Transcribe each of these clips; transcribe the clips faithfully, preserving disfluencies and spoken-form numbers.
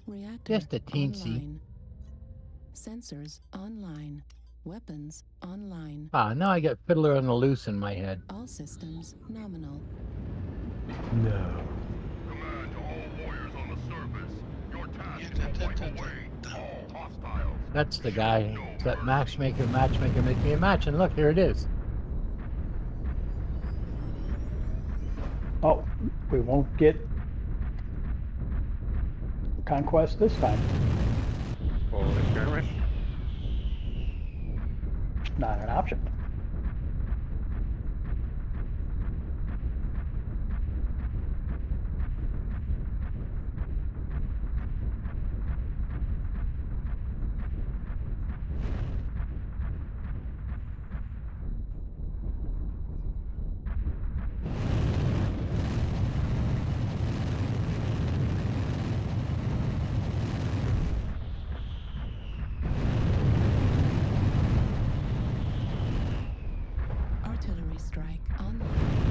Reactor Just a teensy. online. Sensors online. Weapons online. Ah, now I got Fiddler on the Loose in my head. All systems nominal. No. Command to all warriors on the surface. Your task is to wipe away all hostiles. That's the guy. It's that matchmaker, matchmaker, make me a match, and look, here it is. Oh, we won't get Conquest this time. Full skirmish. Not an option. Artillery strike online.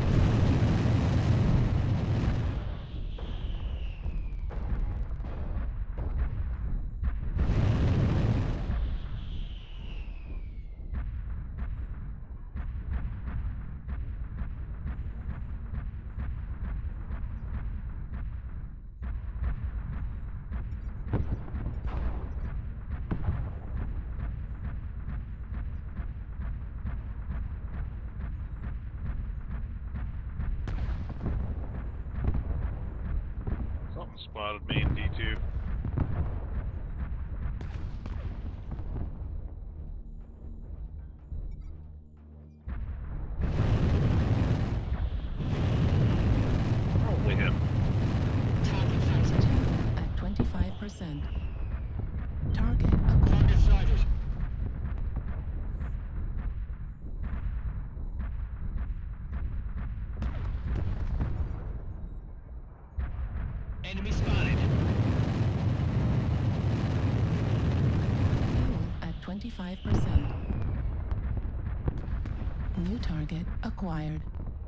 Something spotted me in D two. Probably him. Target sighted at twenty-five percent. Target acquired. Target sighted. Enemy spotted. Fuel at twenty-five percent. New target acquired.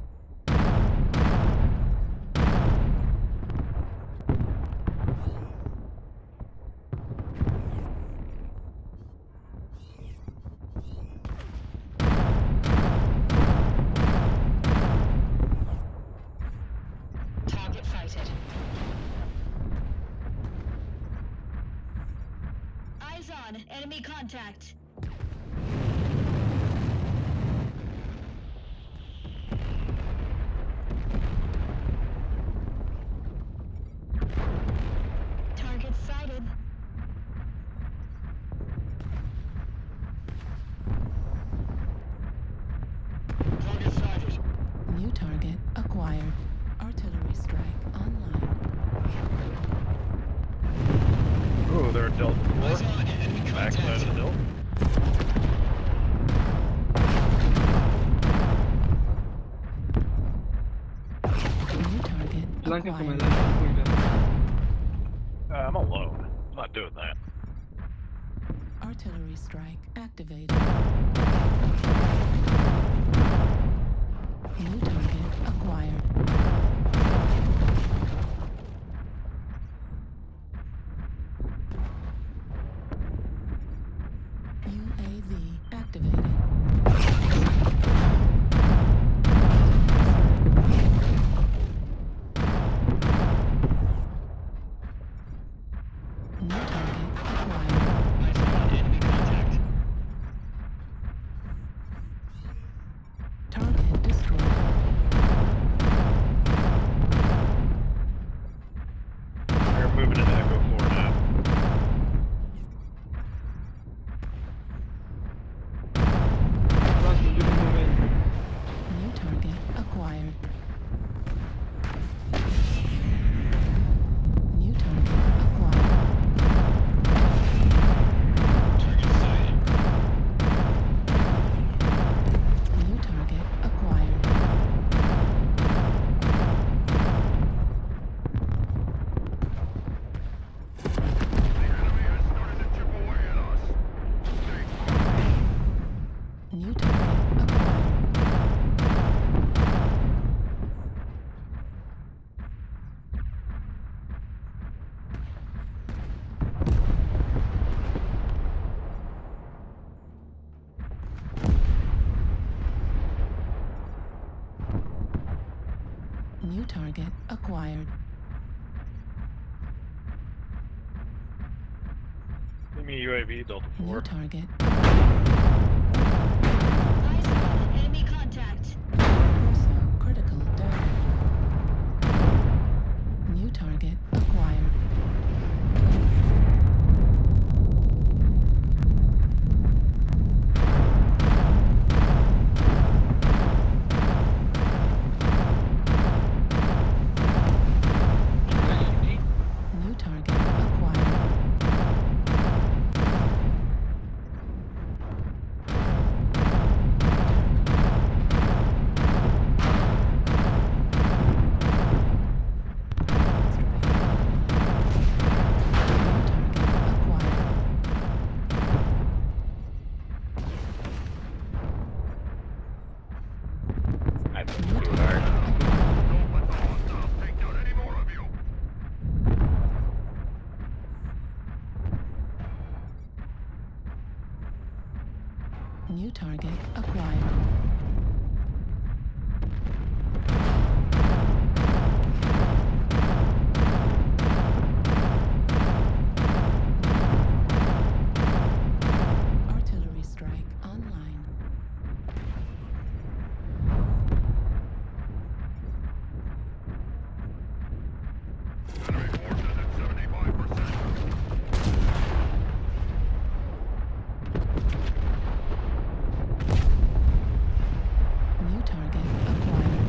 Target sighted. Eyes on. Enemy contact. Target sighted. Target sighted. New target acquired. Artillery strike online. Ooh, they're a Delta Eyes four. on. Enemy Backside of the contact. hill. New target Blanca come acquired. Uh, I'm alone. I'm not doing that. Artillery strike activated. New target acquired. U A V activated. New target acquired. Eyes on. Enemy contact. Target destroyed. They're moving into Echo four now. New target acquired. Give me U A V, Delta New four. target. Eyes on. Enemy contact. Also critical damage. New target acquired. New target acquired. I think it's too hard. Don't let the hostiles take down any more of you. New target acquired. Artillery strike online. Enemy forces at seventy-five percent. New target acquired.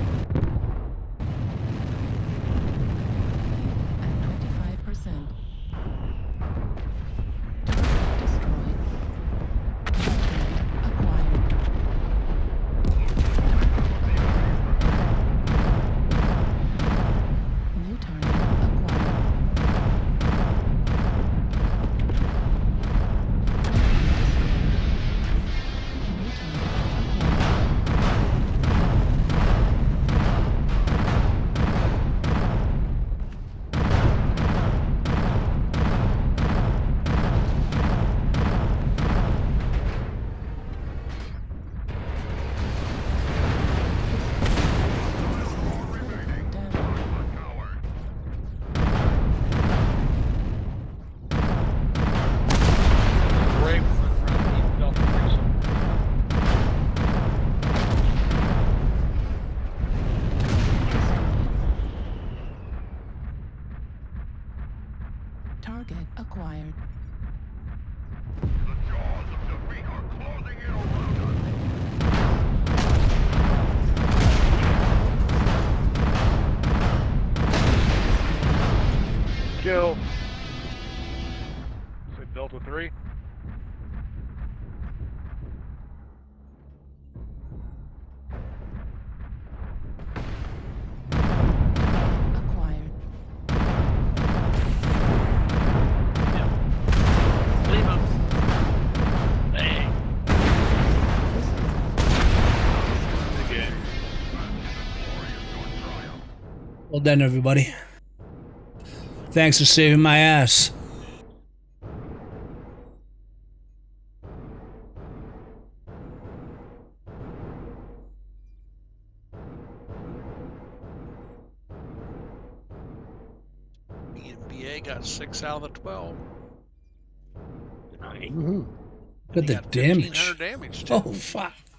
At twenty-five percent. Target destroyed. New target acquired. New target acquired. New target acquired. Damage. A coward. Brave one in front of me, Delta three. Target acquired. The jaws of defeat are closing in around us. Kill. Say Delta three. Acquired. Leave him. Hey. Good game. Well done, everybody. Thanks for saving my ass. Me and B A got six out of the twelve. Woohoo. Look at He the got damage. fifteen hundred damage, too. Oh, fuck.